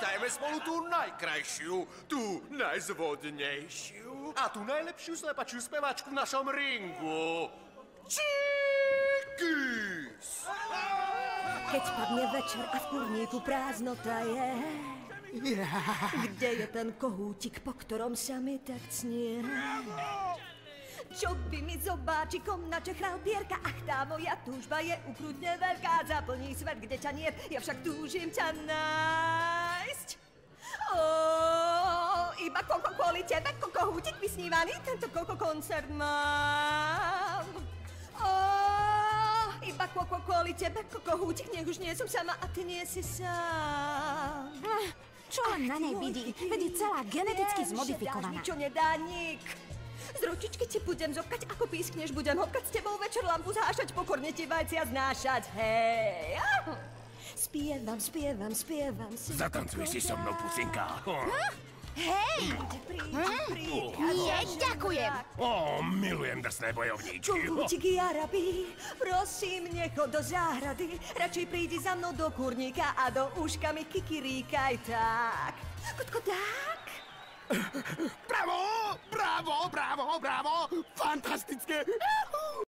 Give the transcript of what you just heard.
Vítajme spolu tú najkrajšiu, tú najzvodnejšiu a tú najlepšiu slepačiu speváčku v našom ringu. Čikis! Keď padne večer a v kurníku prázdnota je, kde je ten kohútik, po ktorom sa mi tak cnie? Čo by mi zobáčikom načechral pierka? Ach, tá moja túžba je ukrutne veľká. Zaplní svet, kde ťa niet, ja však túžim ťa nájsť. Iba kvôli tebe, kohútik vysnívaný, tento koncert mám. Iba kvôli tebe, kohútik, nech už nie som sama a ty nie si sám. Čo len na nej vidí? Veď je celá geneticky zmodifikovaná. Čo nedá nik. Z ručičky ti budem zopkať, ako pískneš, budem hopkať s tebou večer lampu zášať, pokorne ti vajcia znášať, hej. Spievam si. Zatancuj si so mnou, pusinka. Hej! Nie, ďakujem. Milujem drsné bojovníčky. Kohútik Jarabi, prosím, nechod do záhrady. Radšej prídi za mnou do kurníka a do uška mi kikiríkaj tak. Kutko tak? Bravo! Fantastické!